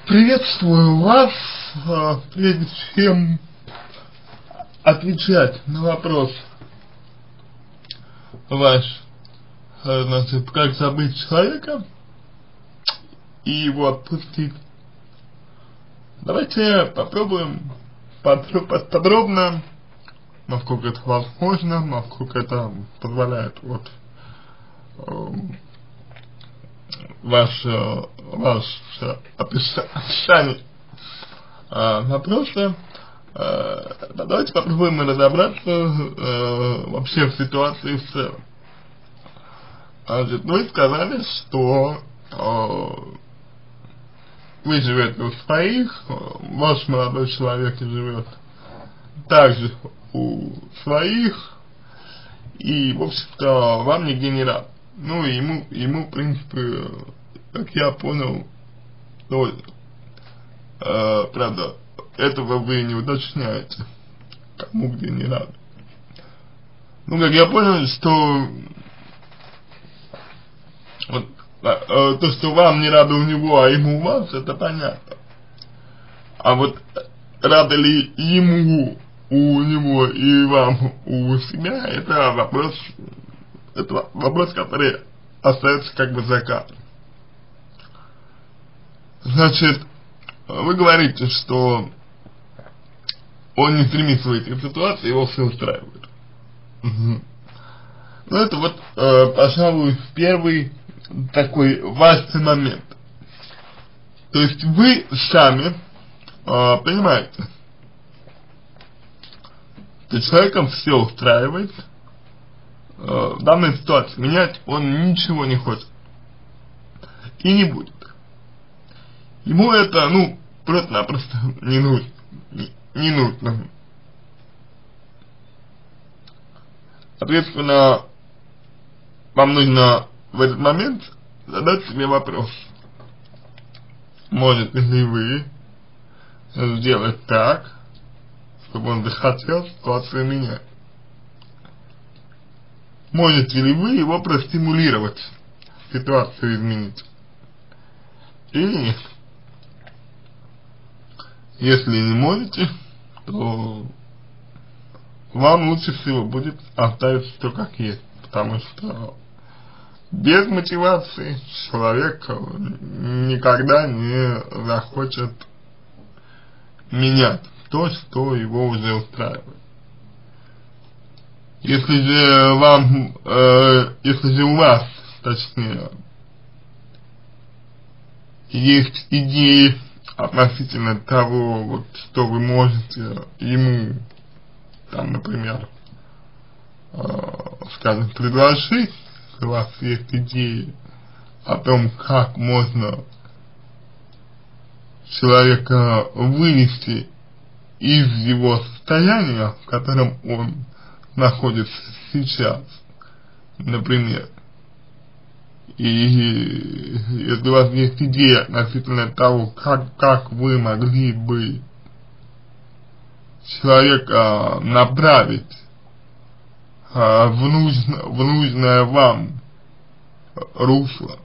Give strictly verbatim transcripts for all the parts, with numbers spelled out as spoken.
Приветствую вас. Прежде чем отвечать на вопрос ваш, значит, как забыть человека и его отпустить, давайте попробуем подробно, насколько это возможно, насколько это позволяет вот ваше, ваше описание э, вопроса. Э, давайте попробуем разобраться э, вообще в ситуации в целом. Значит, вы сказали, что э, вы живете у своих, ваш молодой человек живет также у своих, и, в общем-то, вам нигде не рад. Ну, ему, ему, в принципе, как я понял, то, э, правда, этого вы не уточняете, кому где не рад. Ну, как я понял, что вот, э, то, что вам не рады у него, а ему у вас, это понятно. А вот рады ли ему у него и вам у себя, это вопрос, это вопрос, который остается как бы за кадром. Значит, вы говорите, что он не стремится выйти из ситуации, его все устраивает. Угу. Ну это вот, э, пожалуй, первый такой важный момент. То есть вы сами э, понимаете, что человеком все устраивает, э, в данной ситуации менять он ничего не хочет и не будет. Ему это, ну, просто-напросто не нужно, не, не нужно. Соответственно, вам нужно в этот момент задать себе вопрос: можете ли вы сделать так, чтобы он захотел ситуацию менять? Можете ли вы его простимулировать, ситуацию изменить? Или нет? Если не можете, то вам лучше всего будет оставить все как есть, потому что без мотивации человек никогда не захочет менять то, что его уже устраивает. Если же вам, э, если же у вас, точнее, есть идеи относительно того, вот, что вы можете ему, там, например, э, скажем, предложить, если у вас есть идеи о том, как можно человека вывести из его состояния, в котором он находится сейчас, например, и если у вас есть идея относительно того, как, как вы могли бы человека направить а, в, нужно, в нужное вам русло,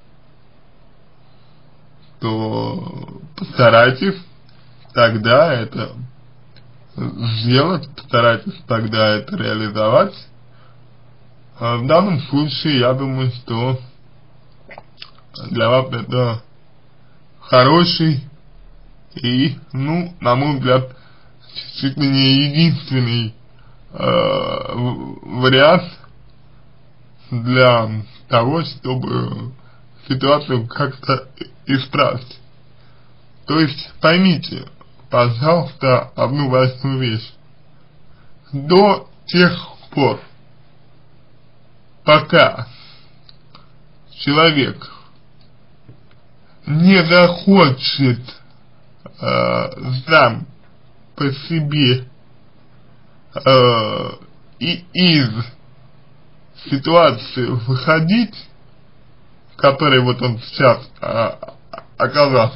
то постарайтесь тогда это сделать, постарайтесь тогда это реализовать. А в данном случае я думаю, что для вас это хороший и, ну, на мой взгляд, чуть ли не единственный э, вариант для того, чтобы ситуацию как-то исправить. То есть поймите, пожалуйста, одну важную вещь: до тех пор, пока человек не захочет э, сам по себе э, и из ситуации выходить, в которой вот он сейчас э, оказался,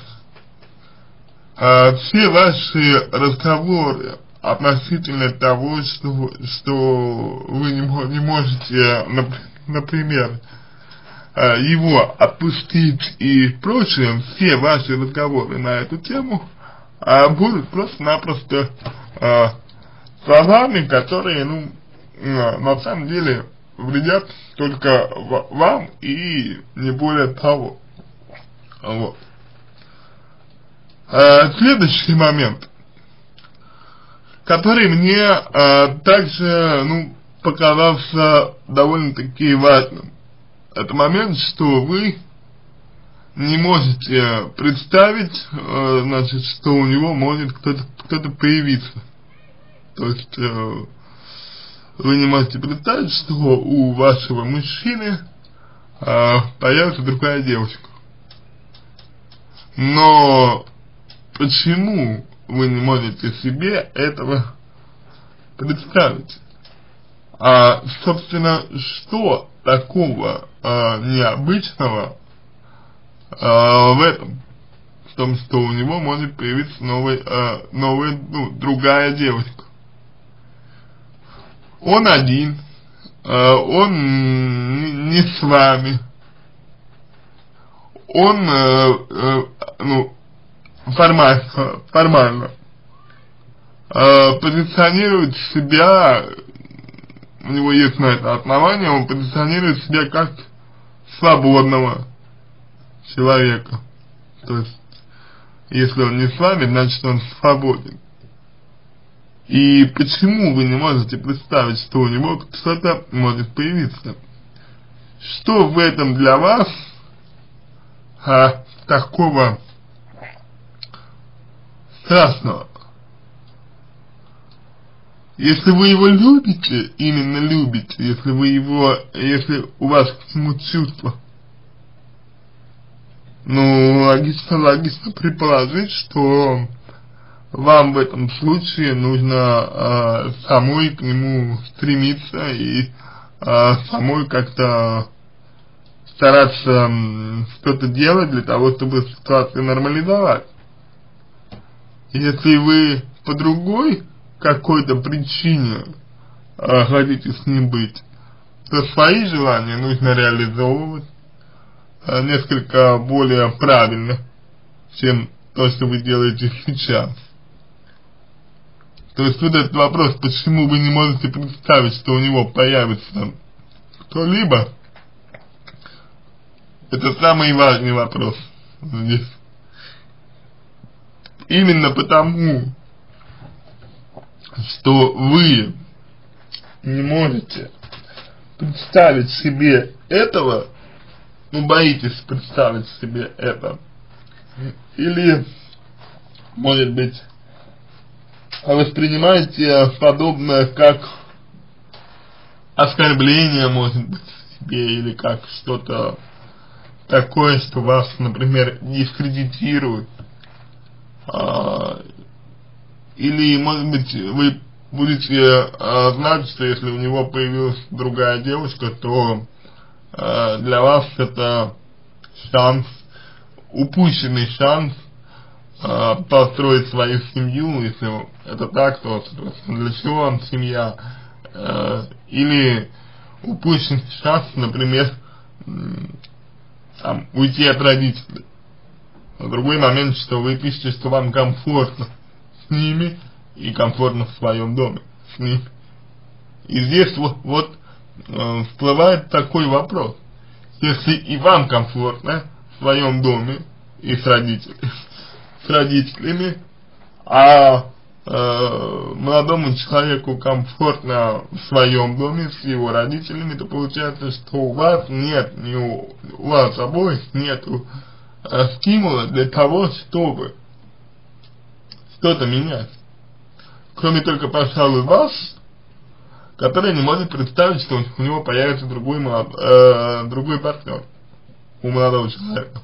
э, все ваши разговоры относительно того, что, что вы не, не можете, например, э, его отпустить и прочее, все ваши разговоры на эту тему э, будут просто-напросто э, словами, которые, ну, э, на самом деле вредят только в вам и не более того. Вот. Э, следующий момент, который мне э, также, ну, показался довольно-таки важным. Это момент, что вы не можете представить, э, значит, что у него может кто-то кто-то появиться. То есть э, вы не можете представить, что у вашего мужчины э, появится другая девушка. Но почему вы не можете себе этого представить? А, собственно, что такого а, необычного а, в этом, в том, что у него может появиться новый, а, новая, ну, другая девушка? Он один, а, он не с вами, он, а, а, ну, формально, формально а, позиционирует себя, у него есть на это основание, он позиционирует себя как свободного человека. То есть, если он не с вами, значит он свободен. И почему вы не можете представить, что у него кто-то может появиться? Что в этом для вас а, такого страшного? Если вы его любите, именно любите, если вы его, если у вас к нему чувства, ну, логично, логично предположить, что вам в этом случае нужно э, самой к нему стремиться и э, самой как-то стараться э, что-то делать для того, чтобы ситуацию нормализовать. Если вы по другой какой-то причине э, хотите с ним быть, то свои желания нужно реализовывать э, несколько более правильно, чем то, что вы делаете сейчас. То есть вот этот вопрос, почему вы не можете представить, что у него появится кто-либо, это самый важный вопрос здесь. Именно потому, что вы не можете представить себе этого, ну, боитесь представить себе это, или, может быть, воспринимаете подобное как оскорбление, может быть, себе, или как что-то такое, что вас, например, дискредитирует, а, или, может быть, вы будете а, знать, что если у него появилась другая девушка, то а, для вас это шанс, упущенный шанс а, построить свою семью. Если это так, то, соответственно, для чего вам семья? А, или упущенный шанс, например, там, уйти от родителей. А другой момент, что вы пишете, что вам комфортно с ними и комфортно в своем доме с ними. И здесь вот, вот э, всплывает такой вопрос. Если и вам комфортно в своем доме и с родителями, с родителями, а э, молодому человеку комфортно в своем доме с его родителями, то получается, что у вас нет, не у, у вас обоих нету э, стимула для того, чтобы что-то менять. Кроме только, пожалуй, вас, который не может представить, что у него появится другой, молод, э, другой партнер у молодого человека.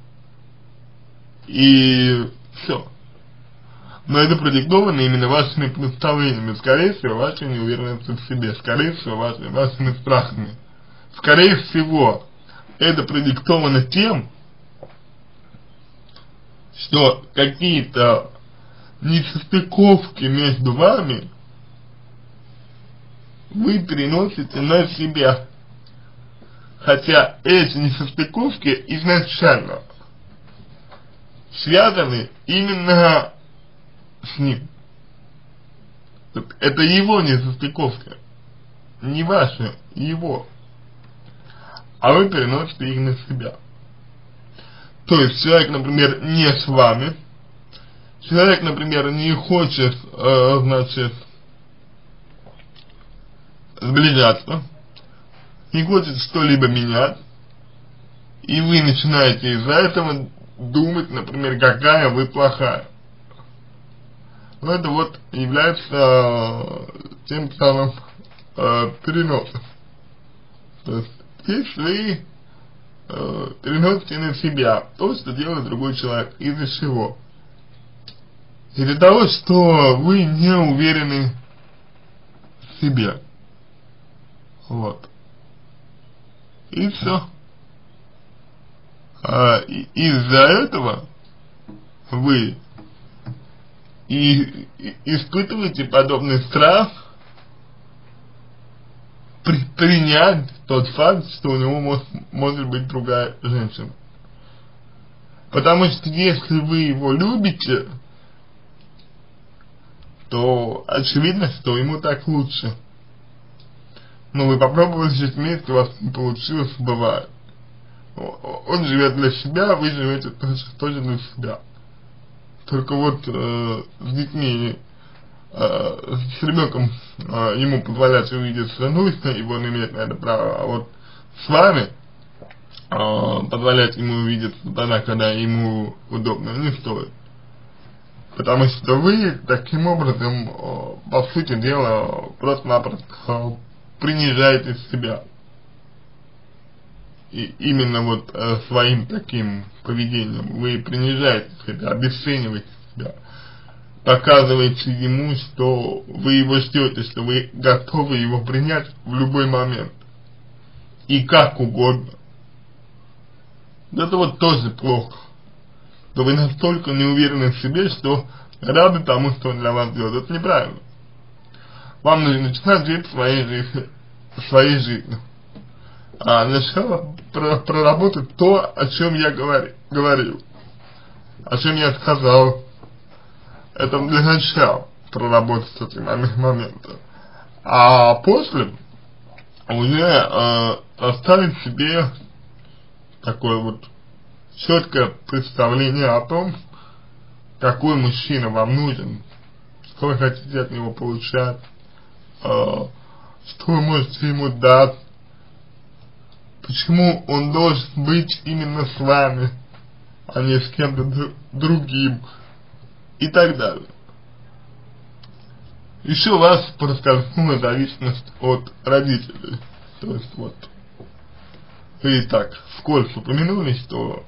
И все. Но это продиктовано именно вашими представлениями, скорее всего, вашей неуверенностью в себе, скорее всего, вашими, вашими страхами. Скорее всего, это продиктовано тем, что какие-то несостыковки между вами вы переносите на себя. хотя эти несостыковки изначально связаны именно с ним. Это его несостыковка, не ваша, его. А вы переносите их на себя. То есть человек, например, не с вами, человек, например, не хочет, э, значит, сближаться, не хочет что-либо менять, и вы начинаете из-за этого думать, например, какая вы плохая. Но это вот является э, тем самым э, переносом. То есть, если э, переносите на себя то, что делает другой человек, из-за чего? Из-за того, что вы не уверены в себе. Вот. И все. А, и, из-за этого вы и, и испытываете подобный страх при, принять тот факт, что у него может, может быть другая женщина. Потому что если вы его любите, то очевидно, что ему так лучше. Но вы попробовали жить вместе, у вас не получилось, бывает. Он живет для себя, вы живете тоже, тоже для себя. Только вот э, с детьми, э, с ребенком э, ему позволять увидеть нужно, и он имеет на это право, а вот с вами э, позволять ему увидеть тогда, когда ему удобно, не стоит. Потому что вы таким образом, э, по сути дела, просто-напросто принижаете себя. И именно вот э, своим таким поведением вы принижаете себя, обесцениваете себя, показываете ему, что вы его ждете, что вы готовы его принять в любой момент и как угодно. Это вот тоже плохо, что вы настолько не уверены в себе, что рады тому, что он для вас делает. Это неправильно. Вам нужно начинать жить своей жизнью, своей жизнью. А сначала проработать то, о чем я говори, говорил, о чем я сказал. Это для начала проработать эти моменты. А после уже э, оставить себе такое вот четкое представление о том, какой мужчина вам нужен, что вы хотите от него получать, э, что вы можете ему дать, почему он должен быть именно с вами, а не с кем-то др другим, и так далее. Еще у вас проскользнула зависимость от родителей. То есть вот, вы так вскользь упомянули, что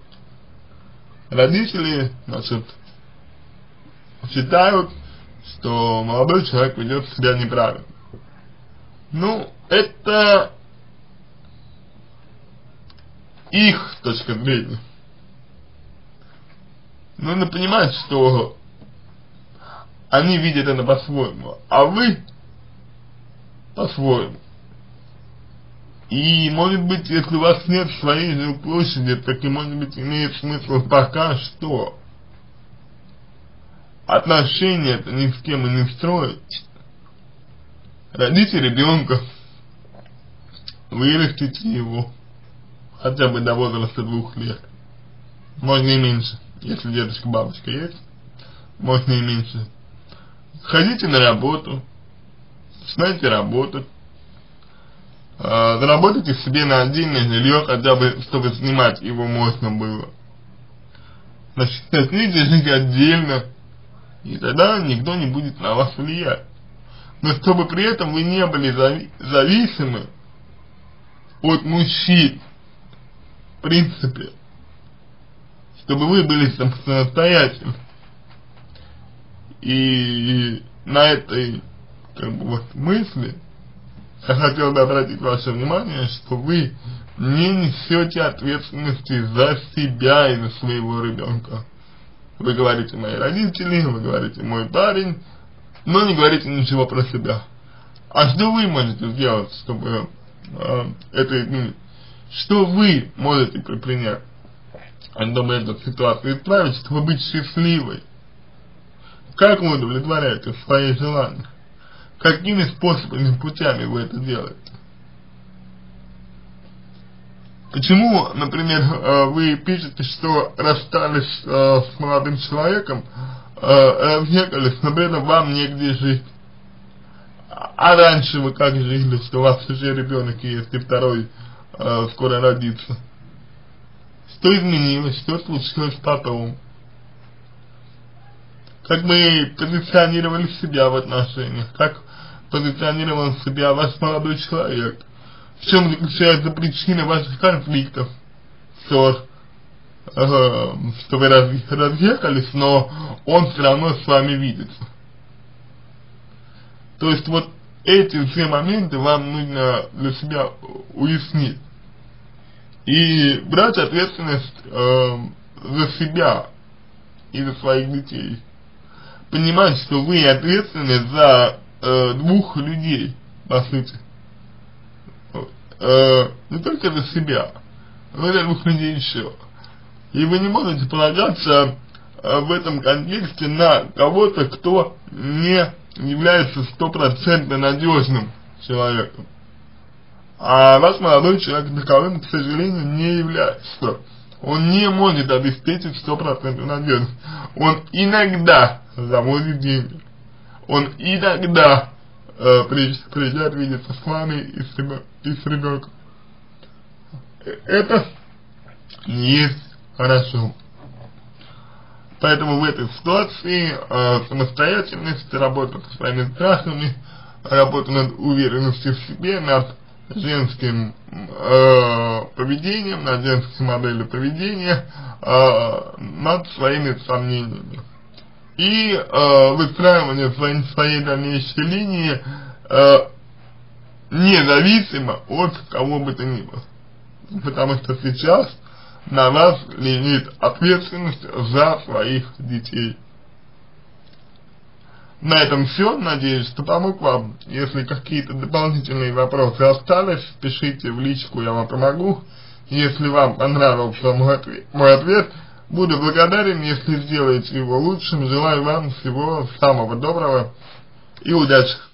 родители, значит, считают, что молодой человек ведет себя неправильно. Ну, это их точка зрения. Нужно понимать, что они видят это по-своему, а вы по-своему. И может быть, если у вас нет своей жилплощади, так и может быть имеет смысл пока что отношения это ни с кем и не строить. Родите ребенка, вырастите его хотя бы до возраста двух лет, можно и меньше, если дедушка, бабушка есть, можно и меньше. Ходите на работу, начинайте работать, э, заработайте себе на отдельное жилье, хотя бы, чтобы снимать его можно было. Значит, начните жить отдельно, и тогда никто не будет на вас влиять. Но чтобы при этом вы не были зави зависимы от мужчин, в принципе, чтобы вы были самостоятельны. И на этой как бы, вот, мысли я хотел бы обратить ваше внимание, что вы не несете ответственности за себя и за своего ребенка. Вы говорите мои родители, вы говорите мой парень, но не говорите ничего про себя. А что вы можете сделать, чтобы э, это изменить? что вы можете предпринять, чтобы эту ситуацию исправить, чтобы быть счастливой? Как вы удовлетворяете свои желания? Какими способами, путями вы это делаете? Почему, например, вы пишете, что расстались с молодым человеком, разъехались, но при этом вам негде жить? А раньше вы как жили, что у вас уже ребенок есть, и второй скоро родится? Что изменилось, что случилось потом? Как мы позиционировали себя в отношениях, как позиционировал себя ваш молодой человек? В чем заключается причина ваших конфликтов, ссор, э, что вы раз, разъехались, но он все равно с вами видится? То есть вот эти все моменты вам нужно для себя уяснить и брать ответственность э, за себя и за своих детей. Понимать, что вы ответственны за э, двух людей, по сути. Э, не только за себя, но и за двух людей еще. И вы не можете полагаться э, в этом контексте на кого-то, кто не является стопроцентно надежным человеком. А ваш молодой человек таковым, к сожалению, не является. Он не может обеспечить стопроцентную надежность. Он иногда заводит деньги. Он иногда э, приезжает видеться с вами и с, ребен, и с ребенком. Это не есть хорошо. Поэтому в этой ситуации э, самостоятельность, работа со своими страхами, работа над уверенностью в себе, над женским э, поведением, над женской моделью поведения, э, над своими сомнениями. И э, выстраивание своей, своей дальнейшей линии э, независимо от кого бы то ни было. Потому что сейчас на вас лежит ответственность за своих детей. На этом все. Надеюсь, что помог вам. Если какие-то дополнительные вопросы остались, пишите в личку, я вам помогу. Если вам понравился мой ответ, мой ответ, буду благодарен, если сделаете его лучшим. Желаю вам всего самого доброго и удачи.